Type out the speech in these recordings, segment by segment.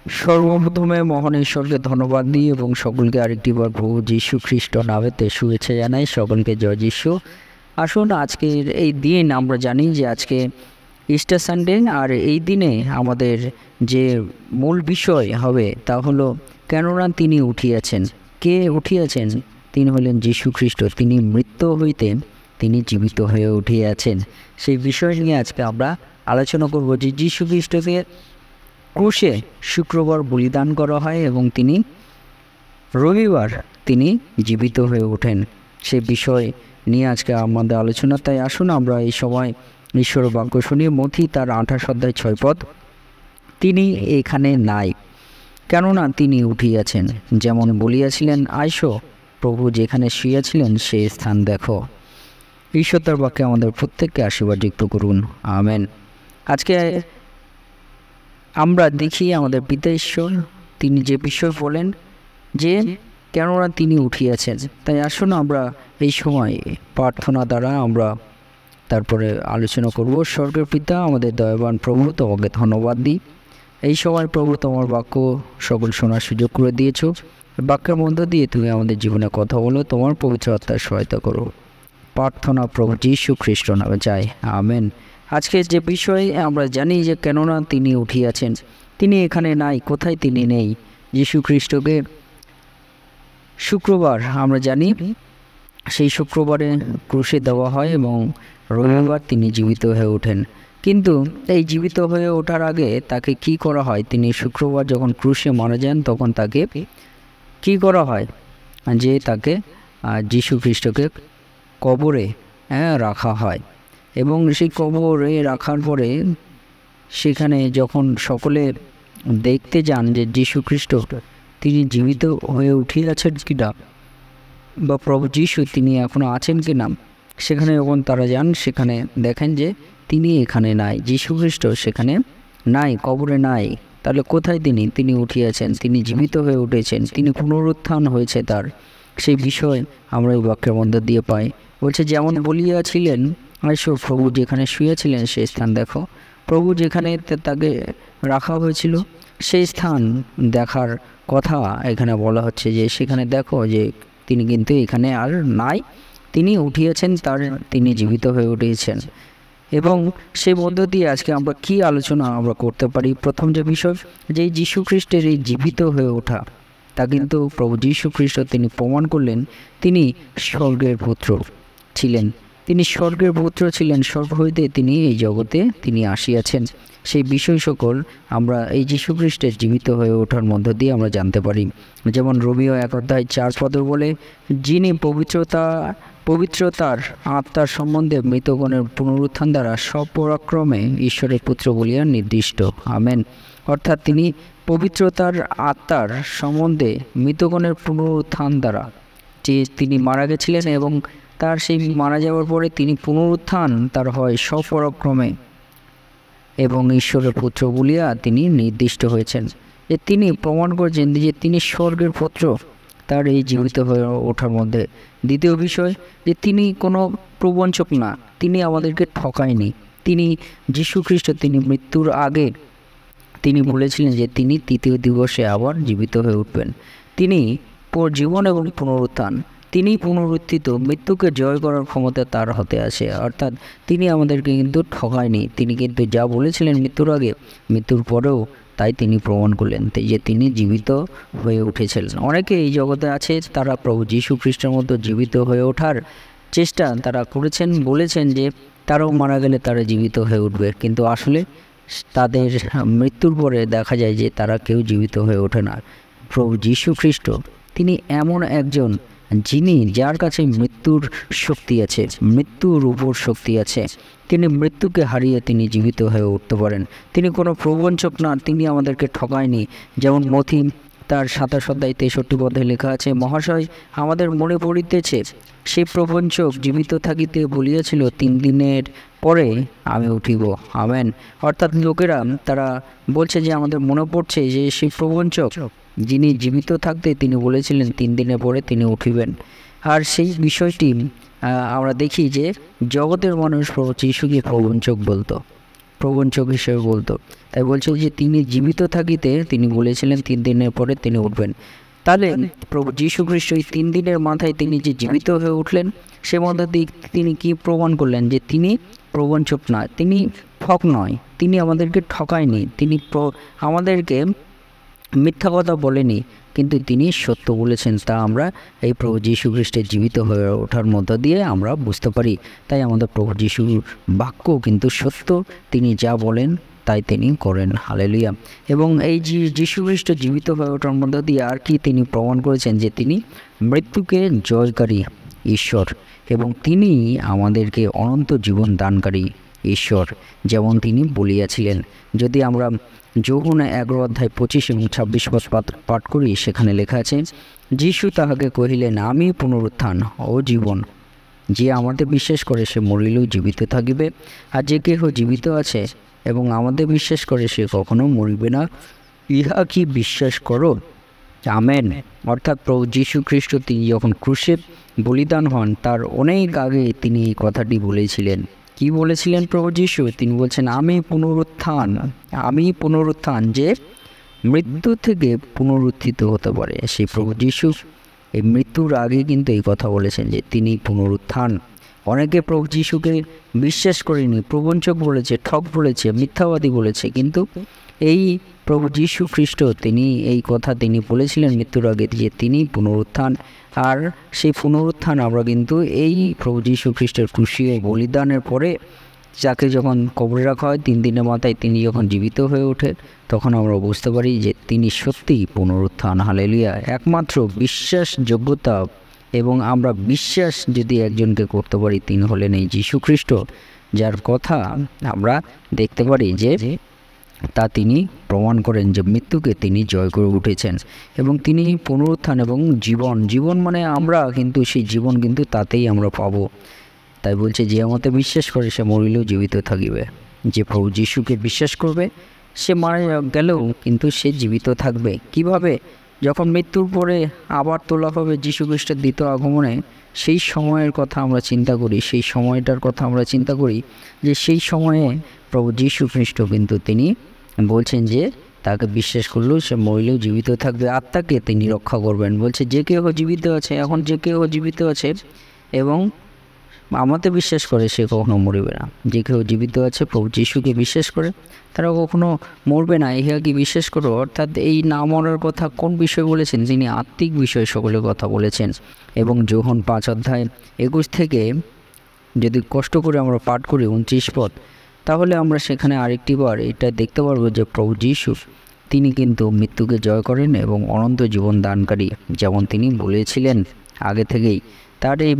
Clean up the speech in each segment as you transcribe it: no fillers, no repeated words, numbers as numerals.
সর্বপ্রথমে মহান ঈশ্বরকে ধন্যবাদ দিই এবং সকলকে আরেকটিবার প্রভু যীশু খ্রিস্ট নামেতে শুভেচ্ছা জানাই। সকলকে জয় যীশু। আসুন, আজকের এই দিন আমরা জানি যে আজকে ইস্টার সানডে, আর এই দিনে আমাদের যে মূল বিষয় হবে তা হলো কেননা তিনি উঠিয়াছেন। কে উঠিয়াছেন? তিনি হলেন যীশু খ্রিস্ট। তিনি মৃত্যু হইতে তিনি জীবিত হয়ে উঠিয়াছেন। সেই বিষয় নিয়ে আজকে আমরা আলোচনা করব যে যীশু খ্রিস্টকে ক্রুশে শুক্রবার বলিদান করা হয় এবং তিনি রবিবার তিনি জীবিত হয়ে ওঠেন। সে বিষয় নিয়ে আজকে আমাদের আলোচনা। তাই আসুন আমরা এই সময় ঈশ্বর বাক্য শুনি। মথি তার 28 অধ্যায় 6 পদ। তিনি এখানে নাই, কেননা তিনি উঠিয়াছেন। যেমন বলিয়াছিলেন, আইসো, প্রভু যেখানে শুইয়াছিলেন সেই স্থান দেখো। ঈশ্বর তার বাক্যে আমাদের প্রত্যেককে আশীর্বাদযুক্ত করুন, আমেন। আজকে আমরা দেখি আমাদের পিতা ঈশ্বর তিনি যে বিষয় বলেন যে কেননা তিনি উঠিয়াছেন। তাই আসুন আমরা এই সময় প্রার্থনা দ্বারা আমরা তারপরে আলোচনা করব। স্বর্গের পিতা, আমাদের দয়াবান প্রভু, তোমাকে ধন্যবাদ দিই। এই সময় প্রভু তোমার বাক্য সকল শোনার সুযোগ করে দিয়েছ। বাক্যের মধ্য দিয়ে তুমি আমাদের জীবনে কথা বলো, তোমার পবিত্র আত্মার সহায়তা করো। প্রার্থনা প্রভু যীশু খ্রিস্ট নামে চাই, আমেন। আজকে যে বিষয়ে আমরা জানি যে কেননা তিনি উঠিয়াছেন, তিনি এখানে নাই। কোথায় তিনি নেই? যীশু খ্রিস্টকে শুক্রবার আমরা জানি সেই শুক্রবারে ক্রুশে দেওয়া হয় এবং রবিবার তিনি জীবিত হয়ে ওঠেন। কিন্তু এই জীবিত হয়ে ওঠার আগে তাকে কি করা হয়? তিনি শুক্রবার যখন ক্রুশে মারা যান তখন তাকে কি করা হয়? যে তাকে যীশু খ্রিস্টকে কবরে রাখা হয় এবং সেই কবরে রাখার পরে সেখানে যখন সকলে দেখতে যান যে যীশু খ্রিস্ট তিনি জীবিত হয়ে উঠিয়াছেন কিনা বা প্রভু যীশু তিনি এখনও আছেন কিনা, সেখানে যখন তারা যান সেখানে দেখেন যে তিনি এখানে নাই, যীশু খ্রিস্ট সেখানে নাই, কবরে নাই। তাহলে কোথায় তিনি? তিনি উঠিয়াছেন, তিনি জীবিত হয়ে উঠেছেন, তিনি পুনরুত্থান হয়েছে তার। সেই বিষয় আমরা এই বাক্যের মধ্যে দিয়ে পাই। বলছে, যেমন বলিয়াছিলেন, আইসো, প্রভু যেখানে শুয়েছিলেন সেই স্থান দেখো। প্রভু যেখানে তাকে রাখা হয়েছিল সেই স্থান দেখার কথা এখানে বলা হচ্ছে যে সেখানে দেখো যে তিনি কিন্তু এখানে আর নাই, তিনি উঠিয়েছেন, তিনি জীবিত হয়ে উঠেছেন। এবং সেই মধ্য দিয়ে আজকে আমরা কি আলোচনা আমরা করতে পারি? প্রথম যে বিষয়, যে যীশু খ্রিস্টের এই জীবিত হয়ে ওঠা তা কিন্তু প্রভু যীশু খ্রিস্ট তিনি প্রমাণ করলেন তিনি স্বর্গের পুত্র ছিলেন। তিনি স্বর্গের পুত্র ছিলেন, স্বর্গ হইতে তিনি এই জগতে তিনি আসিয়াছেন। সেই বিষয় সকল আমরা এই যীশু খ্রিস্টের জীবিত হয়ে ওঠার মধ্য দিয়ে আমরা জানতে পারি। যেমন রোমীয় 1 অধ্যায় 4 পদ বলে, যিনি পবিত্রতার আত্মার সম্বন্ধে মৃতগণের পুনরুত্থান দ্বারা সপরাক্রমে ঈশ্বরের পুত্র বলিয়া নির্দিষ্ট, আমেন। অর্থাৎ তিনি পবিত্রতার আত্মার সম্বন্ধে মৃতগণের পুনরুত্থান দ্বারা যে তিনি মারা গেছিলেন এবং তার সেই মারা যাওয়ার পরে তিনি পুনরুত্থান তার হয় সপরাক্রমে এবং ঈশ্বরের পুত্র বলিয়া তিনি নির্দিষ্ট হয়েছেন। যে তিনি প্রমাণ করেছেন যে তিনি স্বর্গের পুত্র তার এই জীবিত হয়ে ওঠার মধ্যে। দ্বিতীয় বিষয়, যে তিনি কোনো প্রবঞ্চক না, তিনি আমাদেরকে ঠকায়নি। তিনি যীশু খ্রিস্ট তিনি মৃত্যুর আগে তিনি বলেছিলেন যে তিনি তৃতীয় দিবসে আবার জীবিত হয়ে উঠবেন। তিনি জীবন এবং পুনরুত্থান, তিনি পুনরুত্থিত, মৃত্যুকে জয় করার ক্ষমতা তার হাতে আছে। অর্থাৎ তিনি আমাদেরকে কিন্তু ঠকায়নি। তিনি কিন্তু যা বলেছিলেন মৃত্যুর আগে, মৃত্যুর পরেও তাই তিনি প্রমাণ করলেন যে তিনি জীবিত হয়ে উঠেছিলেন। অনেকে এই জগতে আছে, তারা প্রভু যীশু খ্রিস্টের মতো জীবিত হয়ে ওঠার চেষ্টা তারা করেছেন, বলেছেন যে তারাও মারা গেলে তারা জীবিত হয়ে উঠবে, কিন্তু আসলে তাদের মৃত্যুর পরে দেখা যায় যে তারা কেউ জীবিত হয়ে ওঠে না। প্রভু যীশু খ্রিস্ট তিনি এমন একজন যিনি যার কাছে মৃত্যুর শক্তি আছে, মৃত্যুর উপর শক্তি আছে। তিনি মৃত্যুকে হারিয়ে তিনি জীবিত হয়ে উঠতে পারেন। তিনি কোনো প্রবঞ্চক না, তিনি আমাদেরকে ঠকায়নি। যেমন মথি তার 27 অধ্যায় 63 পদে লেখা আছে, মহাশয়, আমাদের মনে পড়িতেছে সেই প্রবঞ্চক জীবিত থাকিতে বলিয়াছিল, 3 দিনের পরে আমি উঠিব, আমেন। অর্থাৎ লোকেরা তারা বলছে যে আমাদের মনে পড়ছে যে সেই প্রবঞ্চক যিনি জীবিত থাকতে তিনি বলেছিলেন 3 দিনের পরে তিনি উঠিবেন। আর সেই বিষয়টি আমরা দেখি যে জগতের মানুষ প্রভু যীশুকে প্রবঞ্চক বলতো। প্রবঞ্চক হিসেবে বলতো। তাই বলছে যে তিনি জীবিত থাকিতে তিনি বলেছিলেন 3 দিনের পরে তিনি উঠবেন। তাহলে প্রভু যীশু খ্রিস্ট এই 3 দিনের মাথায় তিনি যে জীবিত হয়ে উঠলেন, সে মধ্যে দিয়ে তিনি কি প্রমাণ করলেন যে তিনি প্রবঞ্চক না, তিনি ঠক নয়, তিনি আমাদেরকে ঠকায়নি, তিনি আমাদেরকে মিথ্যা কথা বলেনি, কিন্তু তিনি সত্য বলেছেন। তা আমরা এই প্রভু যীশু খ্রিস্টের জীবিত হয়ে ওঠার মধ্য দিয়ে আমরা বুঝতে পারি। তাই আমাদের প্রভু যীশুর বাক্য কিন্তু সত্য, তিনি যা বলেন তাই তিনি করেন। হালেলুয়া। এবং এই যীশু খ্রিস্ট জীবিত হয়ে ওঠার মধ্য দিয়ে আর কি তিনি প্রমাণ করেছেন যে তিনি মৃত্যুকে জয়কারী ঈশ্বর, এবং তিনি আমাদেরকে অনন্ত জীবন দানকারী ঈশ্বর, যেমন তিনি বলিয়াছিলেন। যদি আমরা যোহন 11:25 এবং 26 পদ পাঠ করি, সেখানে লেখা আছে, যীশু তাহাকে কহিলেন, আমি পুনরুত্থান ও জীবন, যে আমাদের বিশ্বাস করে সে মরিলেও জীবিত থাকিবে, আর যে কেহ জীবিত আছে এবং আমাদের বিশ্বাস করে সে কখনো মরিবে না। ইহা কি বিশ্বাস করো? আমেন। অর্থাৎ প্রভু যীশু খ্রিস্ট তিনি যখন ক্রুশে বলিদান হন, তার অনেক আগে তিনি এই কথাটি বলেছিলেন। কি বলেছিলেন প্রভু যীশু? তিনি বলছেন, আমি পুনরুত্থান, যে মৃত্যু থেকে পুনরুত্থিত হতে পারে। সেই প্রভু যীশু এই মৃত্যুর আগে কিন্তু এই কথা বলেছেন যে তিনি পুনরুত্থান। অনেকে প্রভু যীশুকে বিশ্বাস করেনি, প্রবঞ্চক বলেছে, ঠক বলেছে, মিথ্যাবাদী বলেছে, কিন্তু এই প্রভু যীশু খ্রিস্ট তিনি এই কথা তিনি বলেছিলেন মৃত্যুর আগে যে তিনি পুনরুত্থান। আর সেই পুনরুত্থান আমরা কিন্তু এই প্রভু যীশু খ্রিস্টের ক্রুশীয় বলিদানের পরে, যাকে যখন কবরে রাখা হয় 3 দিনের মাথায় তিনি যখন জীবিত হয়ে ওঠে, তখন আমরা বুঝতে পারি যে তিনি সত্যিই পুনরুত্থান। হালেলুয়া। একমাত্র বিশ্বাসযোগ্যতা এবং আমরা বিশ্বাস যদি একজনকে করতে পারি, তিনি হলেন এই যীশু খ্রিস্ট, যার কথা আমরা দেখতে পারি যে তা তিনি প্রমাণ করেন যে মৃত্যুকে তিনি জয় করে উঠেছেন, এবং তিনি পুনরুত্থান এবং জীবন মানে আমরা কিন্তু সেই জীবন কিন্তু তাতেই আমরা পাবো। তাই বলছে, যে আমাকে বিশ্বাস করে সে মরিলেও জীবিত থাকিবে। যে প্রভু যীশুকে বিশ্বাস করবে, সে মারা গেলেও কিন্তু সে জীবিত থাকবে। কিভাবে? যখন মৃত্যুর পরে আবার তোলা হবে যীশু খ্রিস্টের দ্বিতীয় আগমনে, সেই সময়ের কথা আমরা চিন্তা করি, সেই সময়টার কথা আমরা চিন্তা করি, যে সেই সময়ে প্রভু যীশু খ্রিস্ট কিন্তু তিনি বলছেন যে তাকে বিশ্বাস করলেও সে মরিলেও জীবিত থাকবে, আত্মাকে তিনি রক্ষা করবেন। বলছে, যে কেউ জীবিত আছে, এখন যে কেউ জীবিত আছে এবং আমাকে বিশ্বাস করে সে কখনো মরবে না। যে কেউ জীবিত আছে, প্রভু যীশুকে বিশ্বাস করে, তারা কখনো মরবে না। ইহা কি বিশ্বাস করো? অর্থাৎ এই না মরার কথা কোন বিষয় বলেছেন? তিনি আত্মিক বিষয় সকলের কথা বলেছেন। এবং যোহন 5:21 থেকে যদি কষ্ট করে আমরা পাঠ করি 29 পদ, তাহলে আমরা সেখানে আরেকটি বার এটা দেখতে পারবো যে প্রভু যীশু তিনি কিন্তু মৃত্যুকে জয় করেন এবং অনন্ত জীবন দানকারী, যেমন তিনি বলেছিলেন আগে থেকেই। তার এই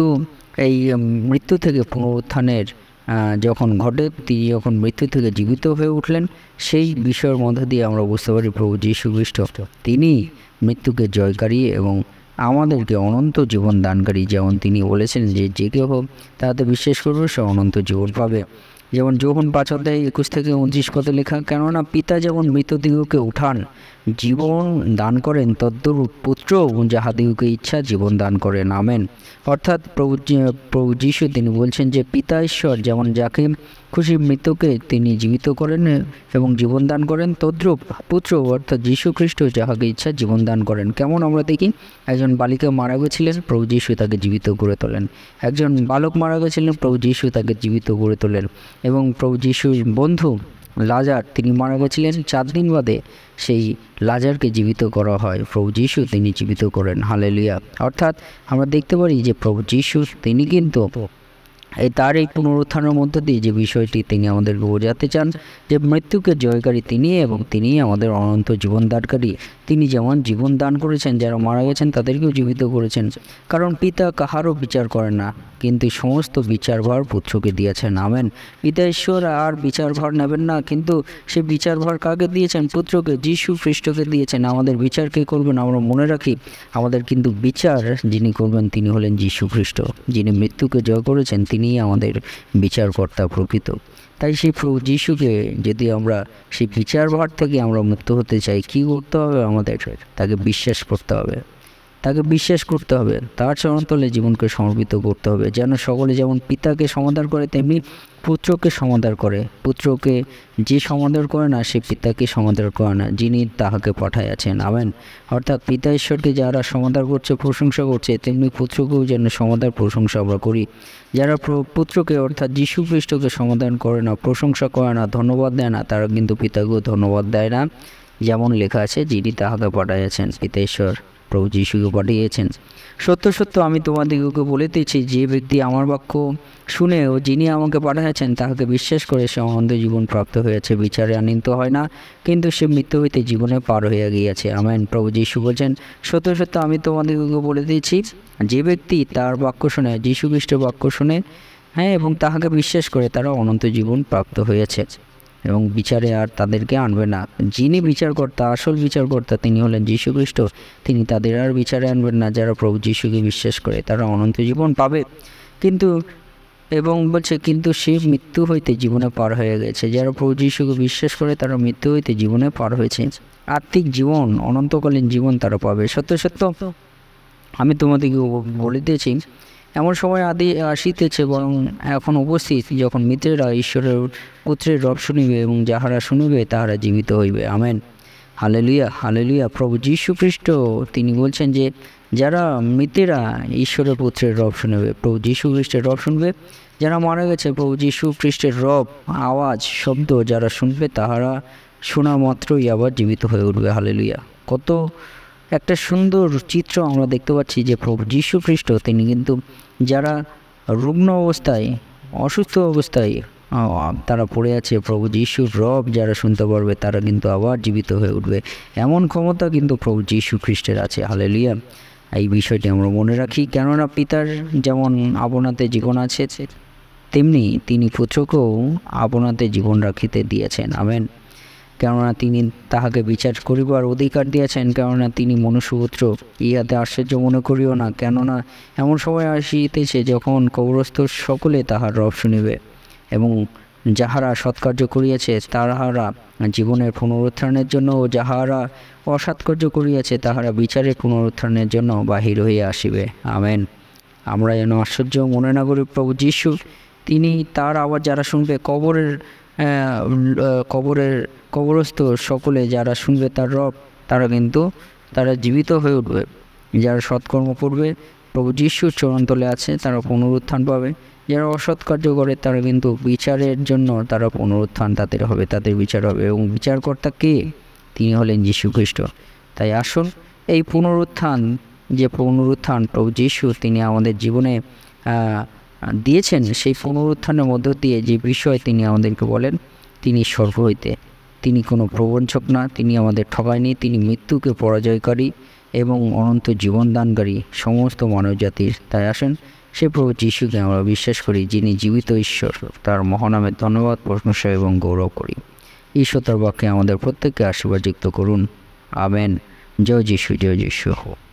মৃত্যু থেকে পুনরুত্থানের যখন ঘটে, তিনি যখন মৃত্যু থেকে জীবিত হয়ে উঠলেন, সেই বিষয়ের মধ্যে দিয়ে আমরা বুঝতে পারি প্রভু যীশু খ্রিস্ট তিনি মৃত্যুকে জয়কারী এবং আমাদেরকে অনন্ত জীবন দানকারী। যেমন তিনি বলেছেন যে যে কেউ তাতে বিশ্বাস করবে সে অনন্ত জীবন পাবে। যেমন যোহন 5:21 থেকে 29 পদে লেখা, কেননা পিতা যেমন মৃতদিগকে উঠান জীবন দান করেন, তদ্রূপ পুত্র যাহাদিগকে ইচ্ছা জীবন দান করেন। আমেন। অর্থাৎ প্রভু যীশু তিনি বলছেন যে পিতা ঈশ্বর যেমন যাকে খুশি মৃতকে তিনি জীবিত করেন এবং জীবন দান করেন, তদ্রূপ পুত্র অর্থাৎ যীশু খ্রিস্ট যাহাকে ইচ্ছা জীবন দান করেন। কেমন আমরা দেখি, একজন বালিকা মারা গেছিলেন, প্রভু যীশু তাকে জীবিত করে তোলেন। একজন বালক মারা গেছিলেন, প্রভু যীশু তাকে জীবিত করে তোলেন। এবং প্রভু যীশুর বন্ধু লাজার তিনি মারা গেছিলেন, 4 দিন বাদে সেই লাজারকে জীবিত করা হয়, প্রভু যীশু তিনি জীবিত করেন। হালেলুয়া। অর্থাৎ আমরা দেখতে পারি যে প্রভু যীশু তিনি কিন্তু তার এই পুনরুত্থানের মধ্য দিয়ে যে বিষয়টি তিনি আমাদেরকে বোঝাতে চান, যে মৃত্যুকে জয়কারী তিনি এবং তিনি আমাদের অনন্ত জীবন দানকারী। তিনি যেমন জীবন দান করেছেন, যারা মারা গেছেন তাদেরকেও জীবিত করেছেন। কারণ পিতা কাহারও বিচার করেন না, কিন্তু সমস্ত বিচারভার পুত্রকে দিয়েছেন। আমেন। পিতা ঈশ্বর আর বিচারভার নেবেন না, কিন্তু সে বিচারভার কাকে দিয়েছেন? পুত্রকে, যীশু খ্রিস্টকে দিয়েছেন। আমাদের বিচার কে করবেন? আমরা মনে রাখি, আমাদের কিন্তু বিচার যিনি করবেন তিনি হলেন যীশু খ্রিস্ট, যিনি মৃত্যুকে জয় করেছেন, তিনিই আমাদের বিচারকর্তা প্রকৃত। তাই সেই প্রভু যীশুকে যদি আমরা সেই বিচারভার থেকে আমরা মুক্ত হতে চাই, কী করতে হবে? আমাদের তাকে বিশ্বাস করতে হবে। তাকে বিশ্বাস করতে হবে, তার চরণতলে জীবনকে সমর্পিত করতে হবে। যেন সকলে যেমন পিতাকে সমাদর করে তেমনি পুত্রকে সমাদর করে। পুত্রকে যে সমাদর করে না সে পিতাকে সমাদর করে না, যিনি তাহাকে পাঠাইয়াছেন। আমেন। অর্থাৎ পিতা ঈশ্বরকে যারা সমাদর করছে, প্রশংসা করছে, তেমনি পুত্রকেও যেন সমাদর প্রশংসা আমরা করি। যারা পুত্রকে অর্থাৎ যীশু খ্রিস্টকে সমাধান করে না, প্রশংসা করে না, ধন্যবাদ দেয় না, তারা কিন্তু পিতাকেও ধন্যবাদ দেয় না। যেমন লেখা আছে, যিনি তাহাকে পাঠাইয়াছেন, পিতা ঈশ্বর প্রভু যীশুকে পাঠিয়েছেন। সত্য সত্য আমি তোমাদিগকে বলিতেছি, যে ব্যক্তি আমার বাক্য শুনে ও যিনি আমাকে পাঠাইয়াছেন তাহাকে বিশ্বাস করে সে অনন্ত জীবন প্রাপ্ত হয়েছে, বিচারে আনিত হয় না, কিন্তু সে মৃত্যু হইতে জীবনে পার হইয়া গিয়াছে। আমেন। প্রভু যীশু বলছেন, সত্য সত্য আমি তোমাদিগকে বলিতেছি, যে ব্যক্তি তার বাক্য শুনে, যীশু খ্রিস্টের বাক্য শুনে এবং তাহাকে বিশ্বাস করে, তারা অনন্ত জীবন প্রাপ্ত হয়েছে এবং বিচারে আর তাদেরকে আনবে না। যিনি বিচারকর্তা, আসল বিচারকর্তা, তিনি হলেন যীশু খ্রিস্ট। তিনি তাদের আর বিচারে আনবেন না। যারা প্রভু যীশুকে বিশ্বাস করে তারা অনন্ত জীবন পাবে। কিন্তু বলছে, কিন্তু সে মৃত্যু হইতে জীবনে পার হয়ে গেছে। যারা প্রভু যীশুকে বিশ্বাস করে তারা মৃত্যু হইতে জীবনে পার হয়েছে। আত্মিক জীবন, অনন্তকালীন জীবন তারা পাবে। সত্য সত্য আমি তোমাদেরকে বলিতেছি, এমন সময় আসিতেছে, বরং এখন উপস্থিত, যখন মিত্রেরা ঈশ্বরের পুত্রের রব শুনিবে এবং যাহারা শুনিবে তাহারা জীবিত হইবে। আমেন। Hallelujah, hallelujah. প্রভু যীশু খ্রিস্ট তিনি বলছেন যে যারা মৃতেরা ঈশ্বরের পুত্রের রব শুনবে, প্রভু যীশু খ্রিস্টের রব শুনবে, যারা মারা গেছে প্রভু যীশু খ্রিস্টের রব, আওয়াজ, শব্দ যারা শুনবে তাহারা শোনা মাত্রই আবার জীবিত হয়ে উঠবে। হালেলুয়া। কত একটা সুন্দর চিত্র আমরা দেখতে পাচ্ছি যে প্রভু যীশু খ্রিস্ট তিনি কিন্তু যারা রুগ্ন অবস্থায়, অসুস্থ অবস্থায় তারা পড়ে আছে, প্রভু যীশুর রব যারা শুনতে পারবে তারা কিন্তু আবার জীবিত হয়ে উঠবে। এমন ক্ষমতা কিন্তু প্রভু যীশু খ্রিস্টের আছে। হালেলুয়া। এই বিষয়টি আমরা মনে রাখি, কেননা পিতার যেমন আপনাতে জীবন আছে, তেমনি তিনি পুত্রকেও আপনাতে জীবন রাখিতে দিয়েছেন। আমেন। কেননা তিনি তাহাকে বিচার করিবার অধিকার দিয়েছেন, কেননা তিনি মনুষ্যপুত্র। ইহাতে আশ্চর্য মনে করিও না, কেননা এমন সময় আসিতেছে যখন কবরস্থ সকলে তাহার রব শুনিবে, এবং যাহারা সৎকার্য করিয়াছে তাহারা জীবনের পুনরুত্থানের জন্য, ও যাহারা অসৎকার্য করিয়াছে তাহারা বিচারের পুনরুত্থানের জন্য বাহির হইয়া আসিবে। আমেন। আমরা যেন আশ্চর্য মনে না করি, প্রভু যীশু তিনি তার আবার যারা শুনবে, কবরস্থ সকলে যারা শুনবে তার রব, তারা জীবিত হয়ে উঠবে। যারা সৎকর্ম করবে, প্রভু যীশুর চরণতলে আছে, তারা পুনরুত্থান পাবে। যারা অসৎকার্য করে তারা কিন্তু বিচারের জন্য তারা পুনরুত্থান তাদের হবে, তাদের বিচার হবে। এবং বিচারকর্তা কে? তিনি হলেন যীশু খ্রিস্ট। তাই আসুন এই পুনরুত্থান প্রভু যীশু তিনি আমাদের জীবনে দিয়েছেন, সেই পুনরুত্থানের মধ্য দিয়ে যে বিষয় তিনি আমাদেরকে বলেন, তিনি স্বর্গ হইতে, তিনি কোনো প্রবঞ্চক না, তিনি আমাদের ঠকায়নি, তিনি মৃত্যুকে পরাজয়কারী এবং অনন্ত জীবনদানকারী সমস্ত মানব জাতির। তাই আসেন সে প্রভু যীশুকে আমরা বিশ্বাস করি, যিনি জীবিত ঈশ্বর, তার মহানামের ধন্যবাদ, প্রশংসা এবং গৌরব করি। ঈশ্বর তার বাক্যে আমাদের প্রত্যেককে আশীর্বাদযুক্ত করুন। আমেন। জয় যীশু, জয় যীশু।